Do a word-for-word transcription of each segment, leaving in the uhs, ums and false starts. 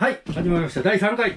はい、始まりました。だいさんかい。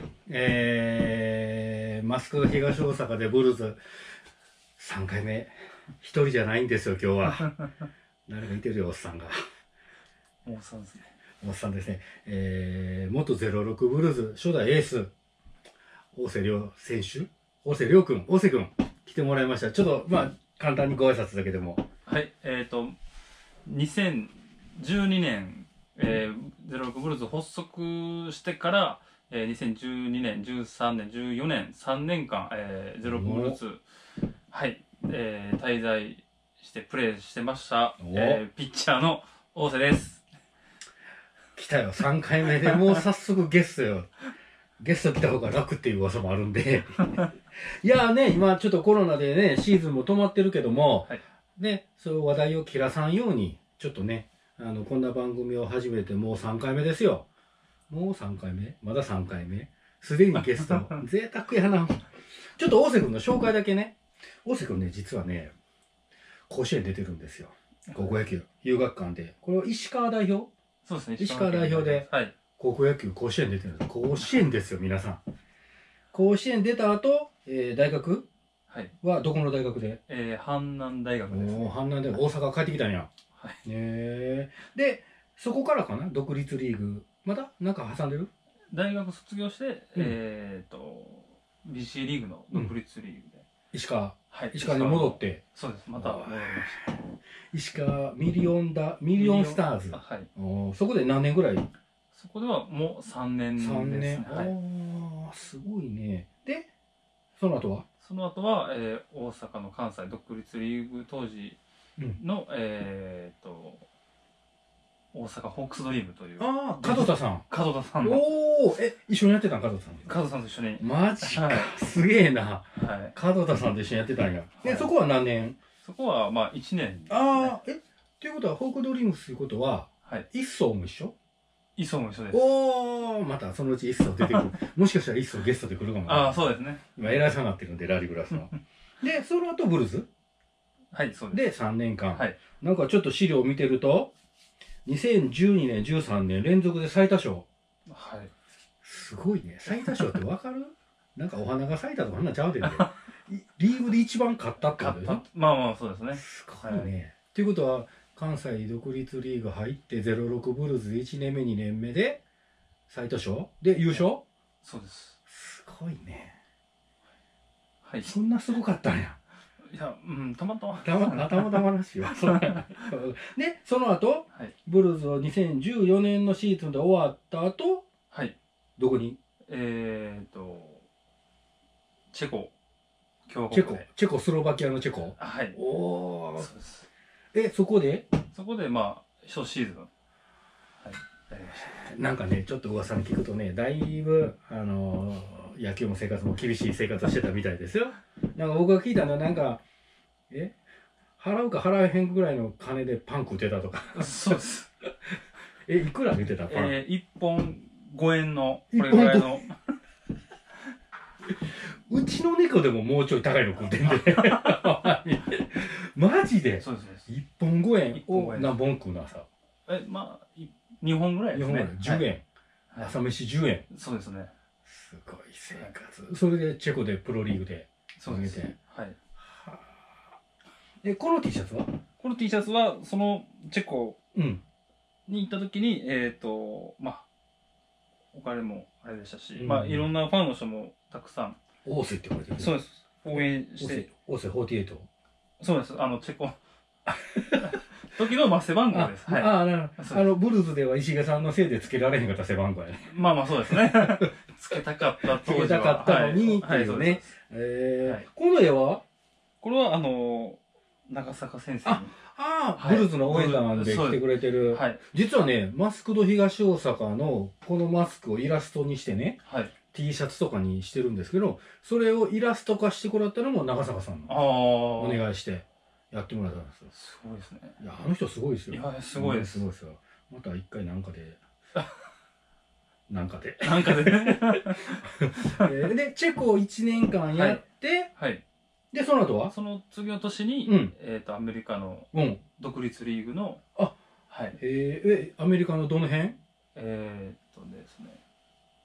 えー、マスク東大阪でブルーズ。さんかいめ。一人じゃないんですよ、今日は。誰かいてるよ、おっさんが。 おっさんですね。 おっさんですね。えー、元ゼロろくブルーズ、初代エース、大瀬亮選手大瀬亮君、大瀬君、来てもらいました。ちょっと、まあ、簡単にご挨拶だけでも。 はい、えっ、ー、と、にせんじゅうにねん、えー、ゼロろくブルーズ発足してから、えー、にせんじゅうにねん、じゅうさんねん、じゅうよねん、さんねんかん、えー、ゼロろくブルーズ、はい、えー、滞在してプレーしてました、えー、ピッチャーの大瀬です。 来たよ、さんかいめでもう早速ゲストよ。ゲスト来た方が楽っていう噂もあるんで。いやーね、今ちょっとコロナでね、シーズンも止まってるけども、はい、ね、そういう話題を切らさんように、ちょっとね、あの、こんな番組を始めてもうさんかいめですよ。もうさんかいめまださんかいめすでにゲスト。贅沢やな。ちょっと大瀬君の紹介だけね。大瀬君ね、実はね、甲子園出てるんですよ。高校野球。遊学館で。これは石川代表そうですね。 石川代表で、はい、高校野球甲子園出てるんです。甲子園ですよ、皆さん。甲子園出た後、えー、大学はどこの大学で、 えー、阪南大学です、ね。 お阪南大学、大阪帰ってきたんや。はい。えー、で、そこからかな独立リーグ。まだなんか挟んでる大学卒業して、うん、えっと、ビーシー リーグの独立リーグで。うん、 石川。はい。石川に戻って。 そうです。また戻りました。 石川ミリオンダ、ミリオンスターズ。はい。おそこで何年ぐらいそこではもうさんねんですね。さんねん。 はい、ああ、すごいね。で、その後はその後は、えー、大阪の関西独立リーグ当時の、うん、えっと、大阪ホークスドリームという。 ああ、門田さん。 門田さんの。 おお、え、一緒にやってたん門田さん。 門田さんと一緒に。 マジか、はい、すげえな。はい。門田さんと一緒にやってたんや。で、はい、そこは何年そこは、まあ、いちねん、ね。 ああ、え、っていうことは、ホークドリームスということは、はい。一層も一緒一層も一緒です。 おー、またそのうち一層出てくる。もしかしたら一層ゲストで来るかも。 ああ、そうですね。 今偉いさになってるんで、ラリーブラスの。で、その後ブルーズはい、そうです。 で、さんねんかん。 はい。 なんかちょっと資料を見てると、にせんじゅうにねん、じゅうさんねん連続で最多勝。 はい。 すごいね。最多勝ってわかるなんかお花が咲いたとかあんなんちゃうでね。リーグで一番勝ったってことでしょまあまあ、そうですね。 すごいね。と、はい、いうことは、関西独立リーグ入ってゼロろくブルーズでいちねんめにねんめで最多勝で優勝、はい、 そうです。 すごいね。 はい。 そんなすごかったんや。 いや、うん、たまたま。 たまたま、たまたまらしいわ。で、その後、はい、ブルーズをにせんじゅうよねんのシーズンで終わった後、 はい。 どこにえーと、チェコ。 チェコ、チェコスロバキアのチェコ。 はい。 おお。 そうです。 え、そこでそこで、まあ、初シーズン。はい。やりました。 なんかね、ちょっと噂に聞くとね、だいぶ、あのー、野球も生活も厳しい生活をしてたみたいですよ。なんか僕が聞いたのは、なんか、え払うか払えへんぐらいの金でパン食ってたとか。 そうです。 え、いくら出てたパンえー、いっぽんごえんの、これぐらいの。 うちの猫でももうちょい高いの食ってんで。マジでそうです。 いっぽんごえんを何本食うの朝。 え、まあ、にほんぐらいですね。 にほんぐらい。じゅうえん。朝飯じゅうえん。 そうですね。 すごい生活。それでチェコでプロリーグで投げて。はい。 え、この T シャツはこの T シャツは、そのチェコに行った時に、えっと、まあ、お金もあれでしたし、まあ、いろんなファンの人もたくさん。 オーセって言われてる。 そうです。応援して。 オーセよんじゅうはち。 そうです。あの、チェコ。時の、まあ、背番号です。はい。 ああ、なるほど。あの、ブルーズでは石毛さんのせいでつけられへんかった背番号やね。 まあまあ、そうですね。つけたかった当時は。つけたかったのに、っていうね。ええ。この絵はこれは、あの、長坂先生に。 ああ、ブルーズの応援団で来てくれてる。はい。実はね、マスクド東大阪のこのマスクをイラストにしてね。はい。T シャツとかにしてるんですけど、それをイラスト化してもらったのも長坂さんのお願いしてやってもらったんですよ。 すごいですね。 いや、あの人すごいですよ。 いや、すごいです。 すごいですよ。また一回なんかで、なんかで。 なんかで。 で、チェコをいちねんかんやって、はい。で、その後はその次の年に、えっと、アメリカの独立リーグの、 あ、はい。え、アメリカのどの辺えっとですね。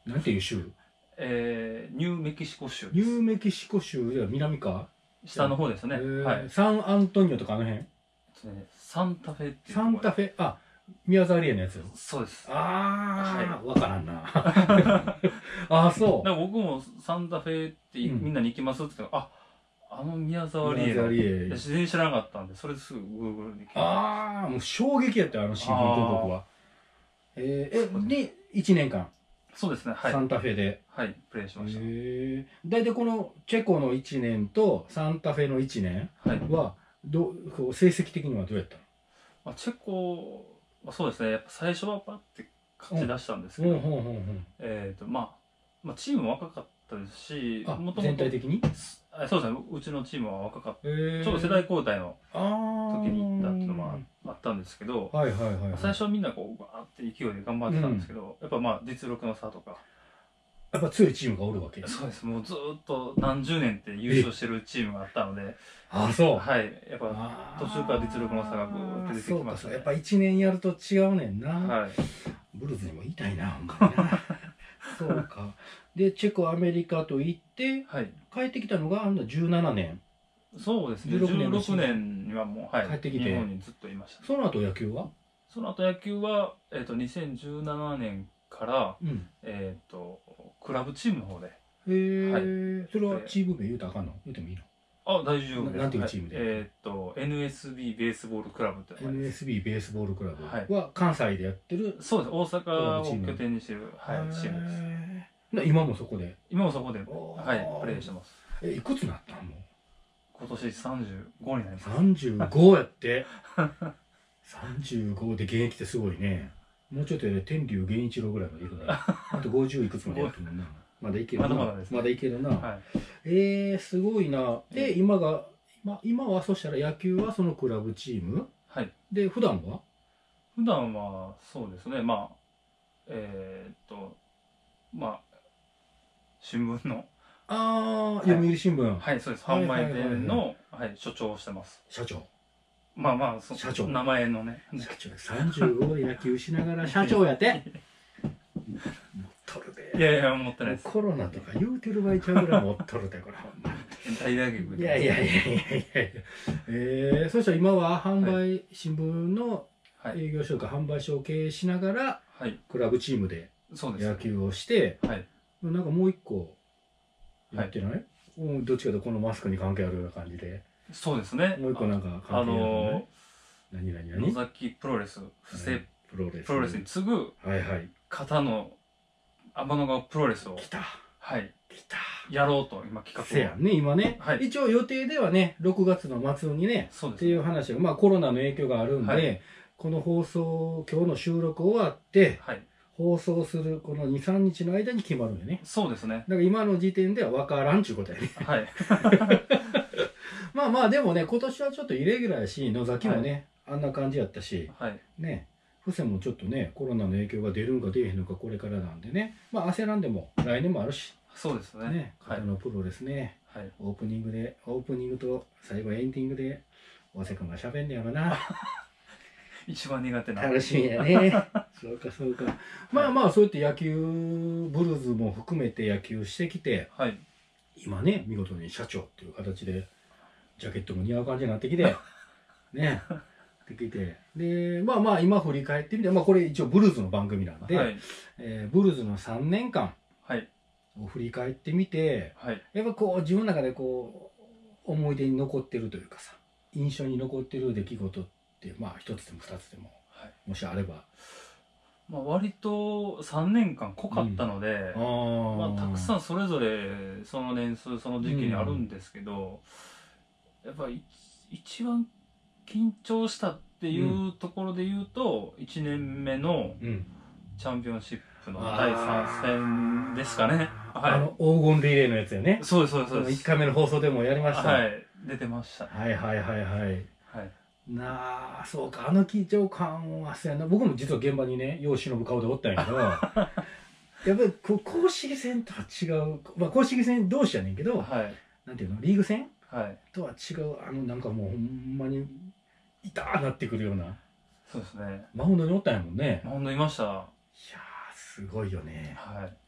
なんていう州？ えー、ニューメキシコ州ニです。 ューメキシコ州では南か？ 下の方ですね。 えーはい。 サンアントニオとかあの辺？ サンタフェっていうとサころ。 ンタフェ、あ、宮沢りえのやつ。 そうです。 ああ、わ、からんな。ああ、そだから僕もサンタフェってい、 うんみんなに行きますって言ったら、あ、あの宮沢う。 りえの。 宮沢りえ。 自然に知らなかったんで、それですぐ Google で聞いて。 ああ、もう衝撃やったよ、あの新聞広告は。えー、え、で、いちねんかん、 そうですね。はい。 サンタフェで。 はい、プレイしました。 へえ。大体このチェコのいちねんとサンタフェのいちねはい。 んは、どうこう成績的にはどうやったの？ まあ、チェコはそうですね。やっぱ最初はパッて勝ち出したんですけど、 うんうんうんうん。 えっと、まあ、まあ、チームも若かったですし、 あ、 もともと全体的に？ あそうですね。うちのチームは若かった。 へえ。 ちょうど世代交代のあー時に行ったっていうのもあったんですけど、 はいはいはい、はい。 最初はみんなこうバーって勢いで頑張ってたんですけど、やっぱまあ実力の差とか、 やっぱ強いチームがおるわけ？ そうです。もうずーっと何十年って優勝してるチームがあったので、 あ、そう。 はい。やっぱ途中から実力の差がぐーって出てきましたね。 そうかそう、やっぱいちねんやると違うねんな。 はい。 ブルーズにも言いたいな、ほんまにな。そうか。で、チェコ、アメリカと行って、 はい。 帰ってきたのがあのじゅうななねん。 そうですね。 じゅうろくねんじゅうろくねんにはもう、はい。 帰ってきて日本にずっといました。 その後野球は？ その後野球は、えっと、にせんじゅうななねんから、 うん。 えっと、クラブチームの方で。 へえ、 はいそれはチーム名言うたらあかんの？言うてもいいの？ あ、大丈夫です。 ななんていうチームではいえっと、エヌエスビー ベースボールクラブって名前です。 エヌエスビー ベースボールクラブはいは関西でやってる、 そうです。大阪をチーム拠点にしてる、はい、チームです。 へーな今もそこで？ 今もそこで、 おーはい、プレーしてます。 え、いくつなったん？もう今年さんじゅうごになります。 さんじゅうごやってさんじゅうごで現役ってすごいね。もうちょっとで天竜源一郎ぐらいまでいくな。あとごじゅういくつまでやってるもんな。まだいけるな。 まだまだですねまだいけるな。 はい。 えー、すごいな。で、今が、今今はそしたら野球はそのクラブチームはい。 で、普段は？ 普段は、そうですね、まあ、えーっと、まあ、新聞の、 あー、 い読売新聞。 はい、そうです。 はい販はいはいはい売店の、はい、所長をしてます。 社長。 まあまあ、そ社長名前のね。 社長。さんじゅうごで野球しながら社長やて。持っとるで。 いやいや、思ってないです。 コロナとか言うてる場合ちゃうぐらい持っとるで、これほんま。 大打撃いやいやいやいやいやいや。えー、そしたら今は販売、新聞のはい。 営業所とか販売所を経営しながら、 はい。 クラブチームでそうです。 野球をして、 はい。 なんかもう一個やってない？うん、どっちかというとこのマスクに関係あるような感じで。 そうですね。 もう一個なんかあ関係あるののね。何何ー、 何？ 野崎プロレス、布施プロレス。 プロレスに次ぐはいはい。 方の天の川プロレスを、 来た。 はい、 来た。 やろうと今企画を。 せやんね、今ね。 はい一応予定ではね、ろくがつの末にね、 そうです。 っていう話が、まあコロナの影響があるんで、 はいこの放送、今日の収録終わって、 はい。 放送するこのに、さんにちの間に決まるんよね。 そうですね。 だから今の時点では分からんちゅうことやね。 はい。 まあまあでもね、今年はちょっとイレギュラーやし、野崎もね、あんな感じやったし、 はい。 ね、布施もちょっとね、コロナの影響が出るんか出えへんのかこれからなんでね、まあ焦らんでも来年もあるし、 そうですね。 ね、 はい方。のプロですね、 はい。 オープニングで、オープニングと最後エンディングで、大瀬君が喋んねやろな。 一番苦手な。 楽しみやね。そうかそうか。まあまあそうやって野球、ブルーズも含めて野球してきて、 はい。 今ね、見事に社長っていう形で、ジャケットも似合う感じになってきて、ね、できて。で、まあまあ今振り返ってみて、まあこれ一応ブルーズの番組なんで、 はい。 えーブルーズのさんねんかはい。 んを振り返ってみて、 はい。 やっぱこう自分の中でこう、思い出に残ってるというかさ、印象に残ってる出来事って、まあ一つでも二つでも、 はい。 もしあれば。 まあ割とさんねんかん濃かったので、 あまあ、たくさん。 んそれぞれその年数その時期にあるんですけど、やっぱり一番緊張したっていうところで言うと、いちねんめのうん。 チャンピオンシップのだいさん戦ですかね。はい。 あの黄金リレーのやつよね。 そうですそうですその1 そうです。 回目の放送でもやりました。 はい。出てました。 はいはいはいはい。 はい。 なあ、そうか、あの緊張感はそうやな。僕も実は現場にね、世を忍ぶ顔でおったんやけど、やっぱりこう公式戦とは違う、まあ公式戦同士やねんけど、 はい。 なんていうの、リーグ戦はい。 とは違う、あのなんかもうほんまに痛ーなってくるような、 そうですね。 マウンドにおったんやもんね。 マウンドいました。 いやー、すごいよね。 はい。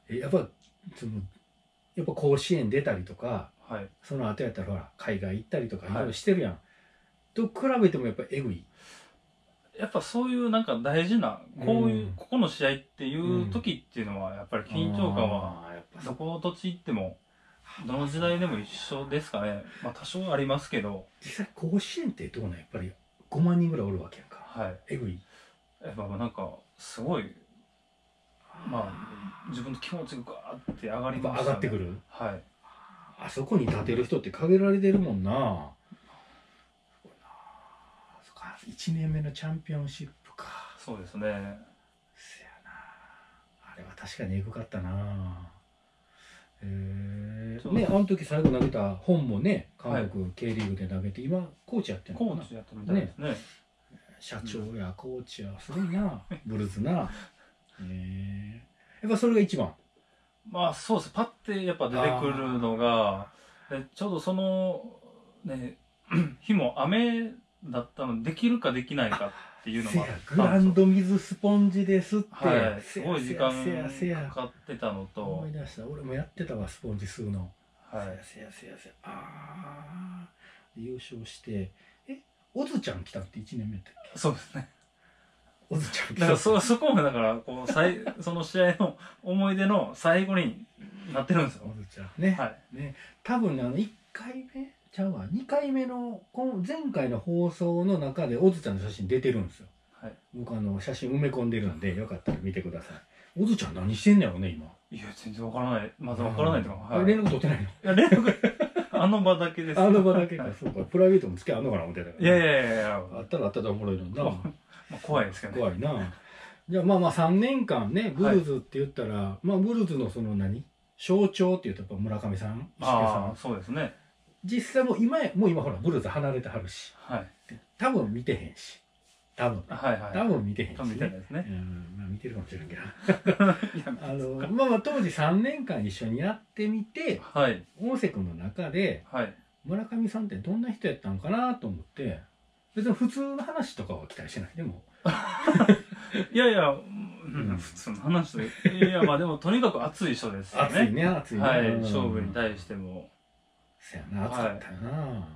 えやっぱそのやっぱ甲子園出たりとか、 はい、 その後やったらほら海外行ったりとかいはいろいろしてるやん、と比べてもやっぱエグい。 やっぱそういうなんか大事なこういう、 うんここの試合っていう時っていうのはやっぱり緊張感はあーやっぱどこの土地行ってもどの時代でも一緒ですかね。まあ多少ありますけど、 実際甲子園ってどうなんやっぱりごまん人ぐらいおるわけやんか。 はい、 エグい。 やっぱなんかすごい、まあ自分の気持ちがガーって上がりましたね。 やっぱ上がってくる。 はい。 あそこに立てる人って限られてるもんな。そっか、いちねんめのチャンピオンシップか。 そうですね。 せやな。あれは確かにエグかったな。へえ。ね、あの時最後投げた本もね、韓国 K リーグで投げて、今コーチやってるのかな。 コーチやってるみたいですね。 社長やコーチやすごいな、ブルーズな。へえ。やっぱそれが一番。 まあそうです。パッてやっぱ出てくるのが、でちょうどそのね日も雨だったので、できるかできないかっていうのもあったんですよ。 グランド水スポンジですって、 はい、すごい時間せやせやかかってたのと、 思い出した。俺もやってたわ、スポンジ吸うの。 はい、 せやせやせや。ああ。優勝して、え、オズちゃん来たっていちねんめやったっけ？ そうですね。 オズちゃん来た。 だからそそこもだからこう最その試合の思い出の最後になってるんですよ。 オズちゃんね。 はい。 ね、多分ね、あのいっかいめちゃうわ、にかいめのこの前回の放送の中でオズちゃんの写真出てるんですよ。 はい。 僕あの写真埋め込んでるんで、よかったら見てください。オズちゃん何してんねやろね今。 いや全然わからない。まだわからないとか。 はい。連絡取ってないの？いや連絡あの場だけです。 あの場だけか。そうか。プライベートも付き合うのかな思ってたから。 いやいやいやいや。 あったらあったらおもろいのにな。 まあ怖いですけどね。 怖いな。じゃあまあまあさんねんかんね、ブルーズって言ったら、はい、まあブルーズのその何象徴って言うとやっぱ村上さん、石毛さん。 ああ、そうですね。 実際もう今、もう今ほらブルーズ離れてはるし。 はい。 多分見てへんし。多分、ね。 はいはい。 多分見てへんし、ね。 多分見てないですね。 うん、まあ見てるかもしれんけど。あの、まあまあ当時さんねんかん一緒にやってみて、 はい。 大瀬君の中で、 はい。 村上さんってどんな人やったんかなと思って、別に普通の話とかは期待してない。でも。 いやいや、うん、普通の話で。いやまあでもとにかく熱い人ですよね。 熱いね、熱いね。 はい、勝負に対しても。 そやな、熱かったよな。はい、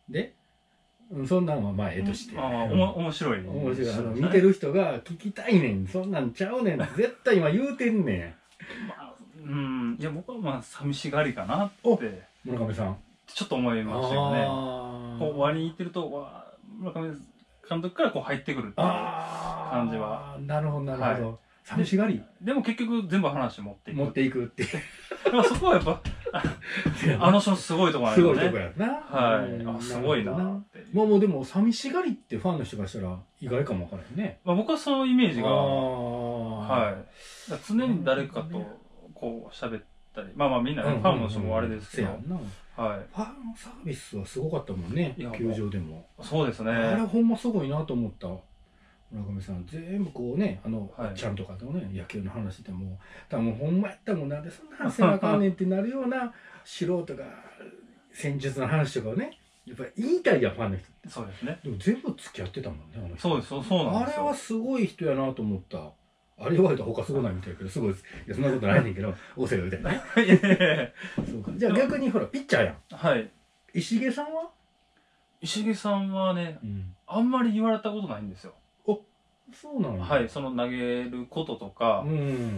で、そんなんはまあええとして。 ああ、おも面白い。 面白い。あの、見てる人が聞きたいねん。そんなんちゃうねん。絶対今言うてんねん。 まあ、うん、いや僕はまあ寂しがりかなって。 村上さん。 ちょっと思いましたよね。こう、割に行ってると、わ村上監督からこう入ってくるっていう感じは。 なるほど、なるほど。寂しがり。 でも結局全部話持っていく。 持っていくっていう。 そこはやっぱ、あの人のすごいところなんですね。すごいとこやな。 はい。あ、すごいなって。 まあもうでも、寂しがりってファンの人がしたら意外かもわからないね。 まあ僕はそのイメージが、はい。常に誰かとこう喋ってり、まあまあみんなね、ファンの人もあれですけど、はい、 ファンサービスはすごかったもんね、球場でも。 そうですね。 あれほんますごいなと思った。村上さん全部こうね、あの、はい、ちゃんとかとね、野球の話でも多分ほんまやったもんなんでそんな話せなあかんねんってなるような素人が戦術の話とかをね、やっぱり言いたいやん、ファンの人って。 そうですね。 でも全部付き合ってたもんね、あの人。 そうです、そうなんですよ。 あれはすごい人やなと思った。あれ言われたら他すごないみたいだけど、すごいです。いや、そんなことないねんけど、大瀬が言うたらね。いやいやいやそうか。じゃあ逆にほら、ピッチャーやん。 はい。 石毛さんは石毛さんはね、うん、あんまり言われたことないんですよ。 お、そうなの、 はい、その投げることとか、うん、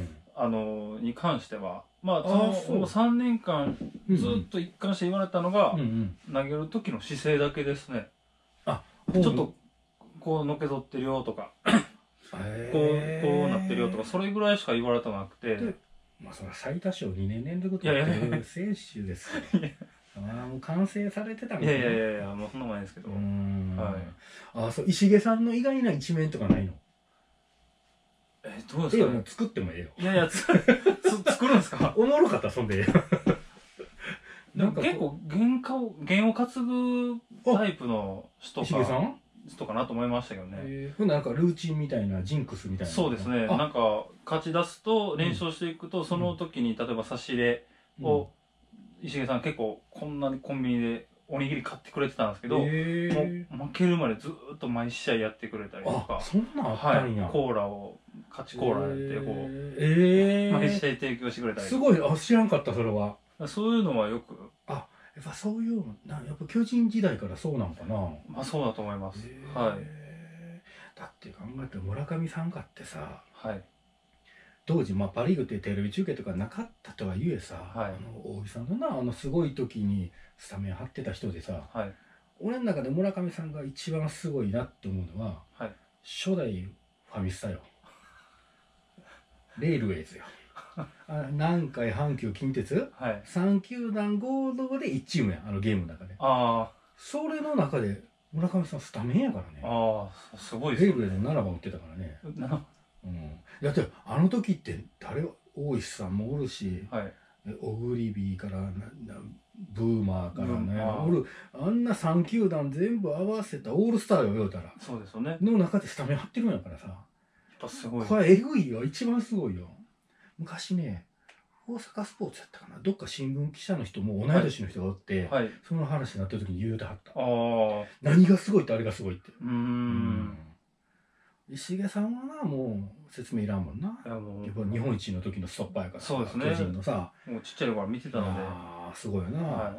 あの、に関しては、まあ、そのさんねんかんずっと一貫して言われたのが、うんうん、投げる時の姿勢だけですね。あ、ちょっと、こうのけぞってるよとか。こう、こうなってるよとか、それぐらいしか言われたなくて。 まあ、それは最多勝にねん連続とかっていう選手ですよ。ああ、もう完成されてたんですね。いやいやいやいや、もうそんな前ですけど。はい。 ああ、そう、石毛さんの意外な一面とかないの？ え、どうですか？ え、もう作ってもええよ。 いやいや、つ作るんですか？ おもろかった、そんで。 なんか結構、弦を、弦を担ぐタイプの人か。 石毛さん？ とかなと思いましたけどね。 えー、なんかルーチンみたいな、ジンクスみたいな。 そうですね。なんか、勝ち出すと、連勝していくと、うん、その時に、例えば差し入れを、うん、石毛さん結構、こんなにコンビニでおにぎり買ってくれてたんですけど、えー、もう負けるまでずっと毎試合やってくれたりとか。 あ、そんなんあったんや。 はい、コーラを勝ちコーラってこう、 ええー、 毎試合提供してくれたり。 すごい、あ、知らんかった、それは。 そういうのはよく。 あ、やっぱそういうの、なやっぱ巨人時代からそうなんかな。 まあそうだと思います。 えー、 はい。 だって考えて村上さんかってさ、 はい。 当時、まあ、パ・リーグってテレビ中継とかなかったとはいえさ、 はい、 あの大木さんのなあのすごい時にスタメン張ってた人でさ、 はい、 俺の中で村上さんが一番すごいなって思うのは、 はい、 初代ファミスタよ。レールウェイズよ。あ南海阪急近鉄、はい、さん球団合同でいちチームや、あのゲームの中で。ああ。それの中で村上さんスタメンやからね。ああ、すごいですね。レールウェイズのななばん打ってたからね。うん、だってあの時って誰大石さんもおるし、はい、オグリビーからななブーマーからね、うん、おるあんなさん球団全部合わせたオールスターよ言うたらそうですよねの中でスタメン張ってるんやからさ、やっぱすごい、これえぐいよ、一番すごいよ。昔ね大阪スポーツやったかな、どっか新聞記者の人も同い年の人がおって、はい、その話になった時に言うてはった。あ、何がすごいってあれがすごいって。うーん、うん石毛さんはな、もう説明いらんもんな。いやもうやっぱ日本一の時のストッパーやから。そうですね。巨人のさ。もうちっちゃい頃見てたので。ああ、すごいよな。はい、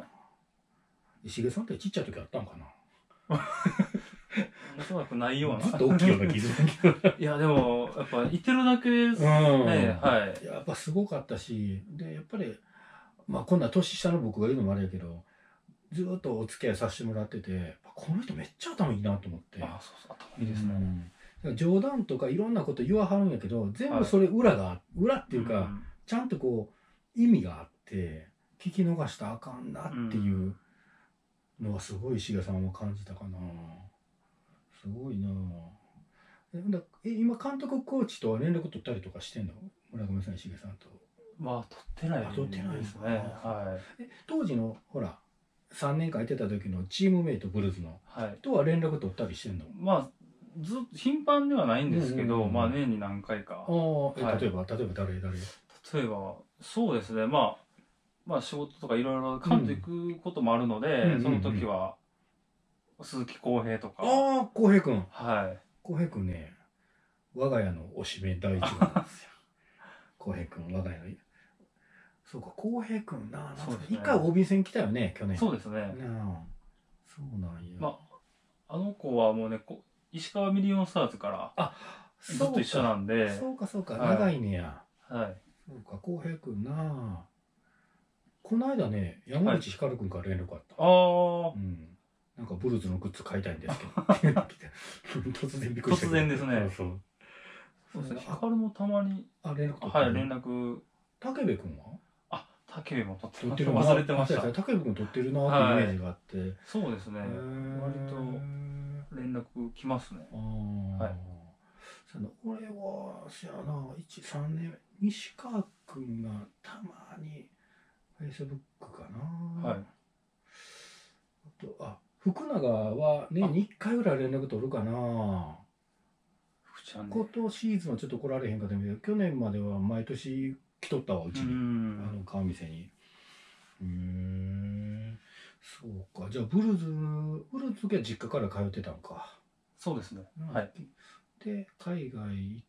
石毛さんってちっちゃい時あったんかな。おそらくないような。ずっと大きいような気するけど。いや、でも、やっぱいてるだけですね。はい。やっぱすごかったし、で、やっぱり、まあこんな年下の僕が言うのもあれやけど、ずっとお付き合いさせてもらってて、この人めっちゃ頭いいなと思って。ああ、そうそう、頭いいですね。うん冗談とかいろんなこと言わはるんやけど、全部それ裏が、はい、裏っていうか、うん、ちゃんとこう意味があって聞き逃したらあかんなっていうのはすごい石毛さんは感じたかな。すごいな。ええ今監督コーチとは連絡取ったりとかしてんの？村上さん、石毛さんと。まあ取ってないですね。取ってないですね。はい。え当時のほらさんねんかんやってた時のチームメイトブルーズの、はい、とは連絡取ったりしてんの？まあずっと頻繁ではないんですけど、うんうんうん、まあ年に何回か。ああ、はい、例えば例えば誰誰？例えばそうですね、まあまあ仕事とかいろいろ関東行くこともあるので、うん、その時は鈴木康平とか。ああ、康平君。はい。康平君ね、我が家のおしめ第一番なんですよ。康平君、我が家の。そうか、康平君な、そうですね。一回 オービー 戦来たよね、去年。そうですね。なあ、そうなんや。まああの子はもうねこ石川ミリオンスターズからずっと一緒なんで。そうかそうか、はい、長いねや。はい。そうか、浩平君な。この間ね、山口光君から連絡あった。ああ。うん。なんかブルーズのグッズ買いたいんですけど。突然びっくりした。突然ですね。そうそう。そうですね。光もたまに。あ、連絡取って。はい、連絡。武部君は？あ、武部も取ってる。忘れてました。武部君取ってるなーってイメージがあって。そうですね。割と。連絡来ますね。はい。俺はしやな、いち、さんねん西川君がたまにフェイスブックかな。はい。あとあ福永は年にいっかいぐらい連絡取るかな。今年シーズンはちょっと来られへんかったけど、去年までは毎年来とったわうちに、あの顔見せに。うーん。そうか、じゃあブルーズブルーズの時は実家から通ってたんか。そうですね。はい。で海外行って、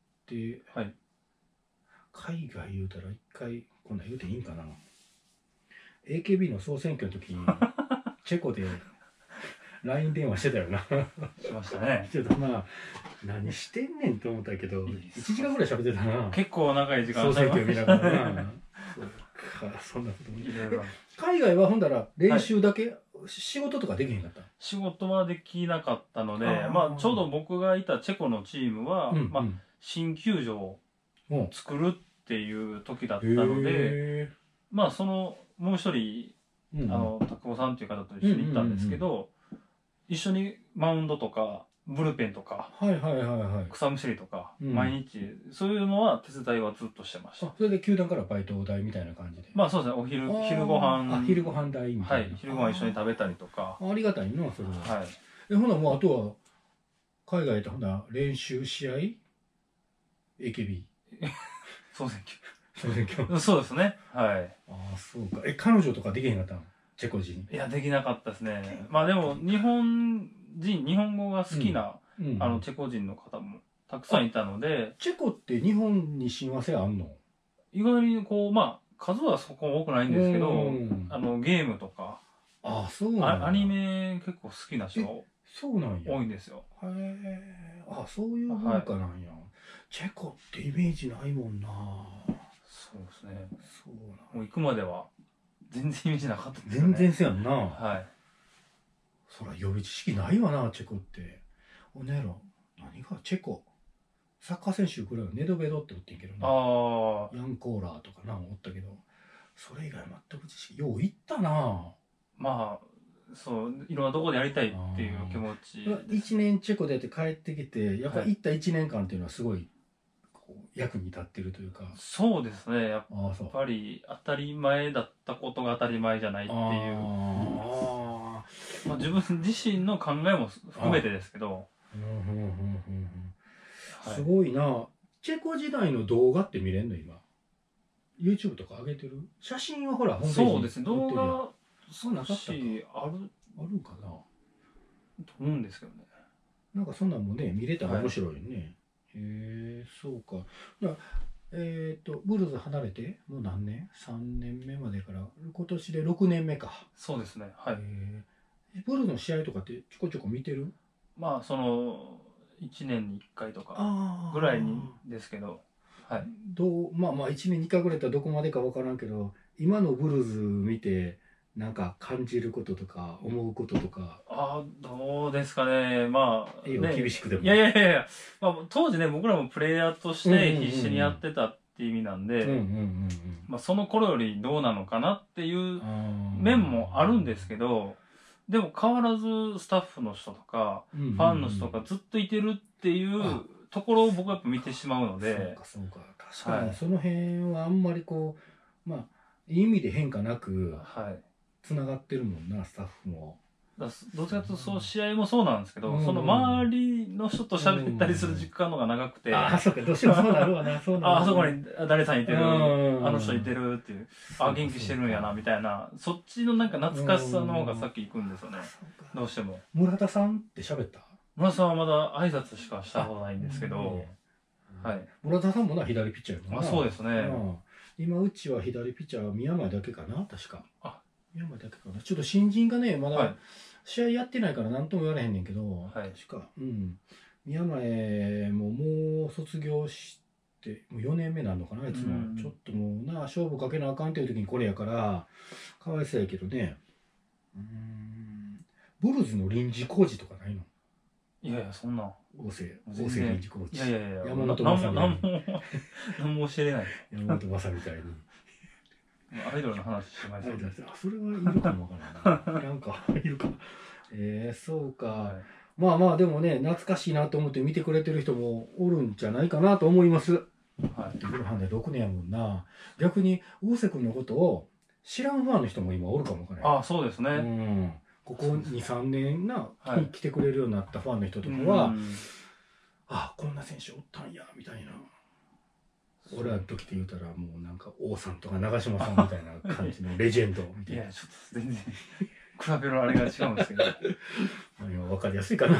はい、海外言うたら一回こんなん言うていいんかな。エーケービー の総選挙の時にチェコで ライン 電話してたよな。しましたね。ちょっとまあ何してんねんと思ったけどいちじかんぐらい喋ってたな。結構長い時間。総選挙見ながらな。そうか、そんなことも。海外はほんだら練習だけ、はい、仕事とかできへんかった？仕事はできなかったので、まあちょうど僕がいたチェコのチームは、うんうん、まあ新球場を作るっていう時だったので、まあそのもう一人、うんうん、あの拓保さんっていう方と一緒に行ったんですけど、うんうんうん、一緒にマウンドとかブルペンとか、はいはいはいはい、草むしりとか、うん、毎日そういうのは手伝いはずっとしてました。それで球団からバイト代みたいな感じで。まあそうですね、お昼昼ご飯、あ、昼ご飯代みたいな。はい、昼ご飯一緒に食べたりとか。あ, ありがたいなそれは。はい。えほなもうあとは海外でほな練習試合 エーケービー 総選挙。総選挙。そうですね。はい。ああそうか。え彼女とかできへんかったの？チェコ人。いやできなかったですね。まあでも日本人日本語が好きな、うんうん、あのチェコ人の方もたくさんいたので、 チェコって日本に親和性あんの？ 意外にこう、まあ、数はそこ多くないんですけどう、んあの、ゲームとか、 あ、そうなんだ。 あアニメ結構好きな人そうなんや。 多いんですよ。 へえ、あ、そういう文化なんや。チェコってイメージないもんな。 そうですね。 そうなん。 もう行くまでは全然イメージなかったですよ全ね。 然せやんな。 はい。 そら予備知識ないわな、チェコって。おねやろ、何がチェコ。サッカー選手ぐらいはネドベドっておってんけどな。 ああ、 ヤンコーラーとかな、おったけど。それ以外全く知識。よう行ったな。 まあ、そう、いろんなところでやりたいっていう気持ちです。 一年チェコでやって帰ってきて、やっぱ行った一年間っていうのはすごい、こう役に立ってるというか。 そうですね。やっああ、そう。 ぱり当たり前だったことが当たり前じゃないっていう。 あまあ、自分自身の考えも含めてですけど。 うんうんうんうんうんはいすごいな。チェコ時代の動画って見れんの今。YouTube とか上げてる？写真はほら、ホームページにそうですね。動載ってるやん画そうなかったか少しあるあるんかな。 と思うんですけどね。 なんかそんなんもね、見れたら面白いよね。へえ、そうか。だからえっと、ブルーズ離れて、もう何年 ?さん 年目までから、今年でろくねんめか。 そうですね。はい。 へえブルーズの試合とかってちょこちょこ見てる？ まあ、その、いちねんにいっかいとかああ。 ぐらいにですけど、はい。 どう、まあまあいちねんにいっかいぐらいだったらどこまでかわからんけど、今のブルーズ見て、なんか感じることとか、思うこととか。 ああ、どうですかね。まあ、 いいよね、 厳しくでもいやいやいやいや、まあ、当時ね、僕らもプレイヤーとして必死にやってたっていう意味なんで、 うんうんうんまあ、その頃よりどうなのかなっていううん。 面もあるんですけど、でも変わらずスタッフの人とか、 フファンの人がずっといてるっていうところを僕はやっぱ見てしまうので、 そうかそうか。確かはいにその辺はあんまりこう、まあ、いい意味で変化なく、 はい。 つながってるもんな、スタッフも。 だどっちかというとそう試合もそうなんですけど、 うんその周りの人と喋ったりする時間の方が長くて、 ああ、そうか、どうしてもそうなるわな、そうなるわな。 ああそこに誰さんいてる、 うんあの人いてるっていう、あ元気してるんやなみたいな、そっちのなんか懐かしさの方が先行くんですよね、 そうかどうしても。 村田さんって喋った？ 村さんはまだ挨拶しかしたことないんですけど、はい。 村田さんもな、左ピッチャーやもんな。 あそうですね。 うん今、うちは左ピッチャーは宮前だけかな、確か。 あ宮前だけかな。ちょっと新人がね、まはいだ試合やってないから何とも言われへんねんけど、 はい確か、うん。宮前ももう卒業して、もうよねんめなのかな、あいつも。 うんちょっともうな、勝負かけなあかんっていう時にこれやから、かわいそうやけどね。うーん。ブルーズの臨時工事とかないの？ いやいや、そんな。 大瀬、 全然大瀬臨時コーチ。 いやいやいや、 山本な昌みたいに。 なんも、なんも教えれない。 山本昌みたいに。 アイドルの話してまあしたね。 それはいるかもわからないな。なんか、いるか。えー、そうか。 はいまあまあ、でもね、懐かしいなと思って見てくれてる人もおるんじゃないかなと思います。 はい。 ブルハンでろくねんやもんな。逆に、大瀬君のことを知らんファンの人も今おるかもわからない。 ああ、そうですね。 うん。ここに、さんねんな、 はい来てくれるようになったファンの人とかは、 うんあ、こんな選手おったんや、みたいな。俺らの時で言うたら、もうなんか王さんとか長嶋さんみたいな感じのレジェンドみたいな。 いや、ちょっと全然、比べるあれが違うんですけど。 わかりやすいかな。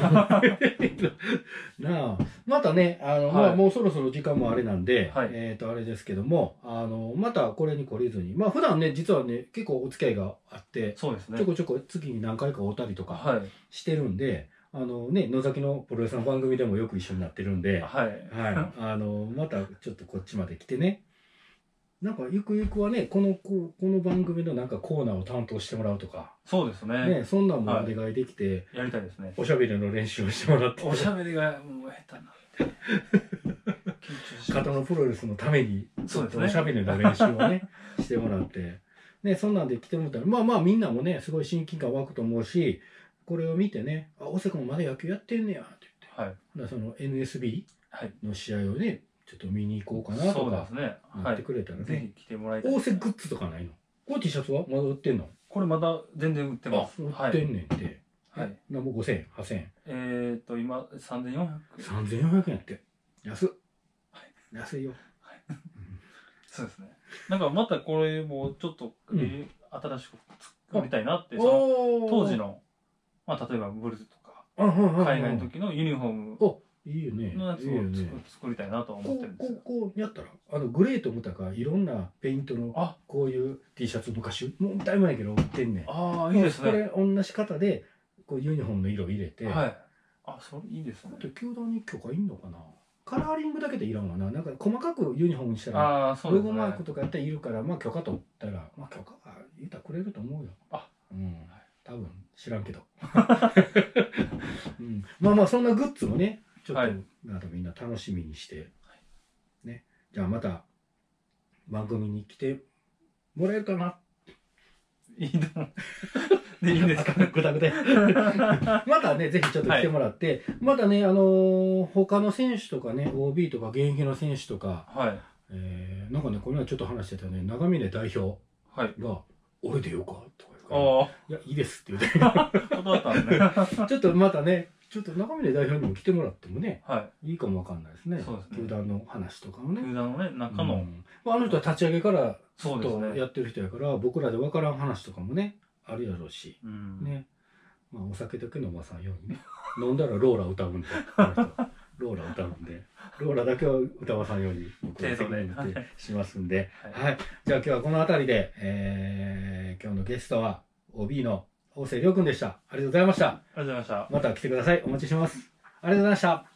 なあ。またね、あの、 はいまあもうそろそろ時間もあれなんで、 はいえっと、あれですけども、あの、またこれに懲りずに、まあ普段ね、実はね、結構お付き合いがあって、 そうですね。 ちょこちょこ月に何回か会うたりとかはい。 してるんで、あのね、野崎のプロレスの番組でもよく一緒になってるんで、 はい。 はい。あの、またちょっとこっちまで来てね。なんか、ゆくゆくはね、この、ここの番組のなんかコーナーを担当してもらうとか、 そうですね。 ね、そんなんもお願いできて、 やりたいですね。 おしゃべりの練習をしてもらって、 おしゃべりがもう下手なんで。緊張し片野プロレスのために、ちょっとそうですねおしゃべりの練習をね、してもらって、ね、そんなんで来てもらったら、まあまあみんなもね、すごい親近感湧くと思うし、これを見てね、あ、大瀬君もまだ野球やってんねや、って言って。 はい。 だからその エヌエスビはい。 ー の試合をね、ちょっと見に行こうかなとかそうです、ね。 なってはい。 くれたらね。 ぜひ来てもらいたいですね。 大瀬グッズとかないの？この T シャツはまだ売ってんの？ これまだ全然売ってます。 売はい。 ってんねんって。 はい。 なもうごせんえん、はっせんえん。 えっと、今、さんぜんよんひゃく。 さんぜんよんひゃくえんやって。安っ。安いよ。 そうですね。なんかまたこれもちょっと、 うんえー新しく作りたいなって、そのおー当時の、まあ例えばブルズとか、 あはいはいはい海外の時のユニフォームおいいよね。 のやつをいいよね。 作りたいなと思ってるんですよ。 こう、こう、こうやったら、あの、グレーと思ったから、いろんなペイントの、 あ、 こういう T シャツ昔、もうだいぶないけど、売ってんねん。 ああ、いいですね。 これ、同じ型で、こう、ユニフォームの色入れて、 はい。あ、それいいですね。 あと、球団に許可いんのかな。カラーリングだけでいらんわな。なんか、細かくユニフォームにしたら、 ああ、そうですね。 ロゴマークとかやったらいるから、まあ、許可取ったら、まあ、許可は言うたらくれると思うよ。 あ、 うん。多分、知らんけど。うん、まあまあ、そんなグッズもね、ちょっと、はい、なんかみんな楽しみにして、ね。じゃあまた、番組に来てもらえるかな。 いいのでいいんですかぐだぐだ。またね、ぜひちょっと来てもらって、はい、またね、あのー、他の選手とかね、オービー とか現役の選手とか、はい、えー、なんかね、この前ちょっと話してたね、長峰代表が、はい、俺でよかとか言うから、いや、いいですって言うて。 断ったんですね。 ちょっとまたね、ちょっと長峰代表にも来てもらってもね、はい、いいかもわかんないですね。そうですね。球団の話とかもね。 球団のね、中の。うん、 あの人は立ち上げからずっとやってる人やから、僕らでわからん話とかもね、あるやろうし、うん、ね。まあ、お酒だけ飲まさんようにね。飲んだらローラ歌うんで、ローラ歌うんで、ローラだけは歌わさんように、僕は責任ってしますんで、はい、はい。じゃあ今日はこの辺りで、えー、今日のゲストは オービー の大瀬亮君でした。ありがとうございました。ありがとうございました。 また来てください。お待ちしてます。ありがとうございました。